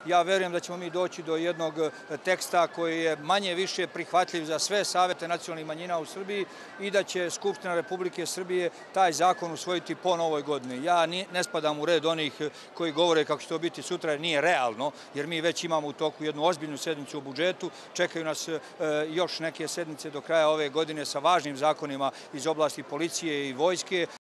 Ja verujem da ćemo mi doći do jednog teksta koji je manje više prihvatljiv za sve savete nacionalnih manjina u Srbiji i da će Skupština Republike Srbije taj zakon usvojiti po novoj godini. Ja ne spadam u red onih koji govore kako će to biti sutra, jer nije realno, jer mi već imamo u toku jednu ozbiljnu sednicu o budžetu. Čekaju nas još neke sednice do kraja ove godine sa važnim zakonima iz oblasti policije i vojske.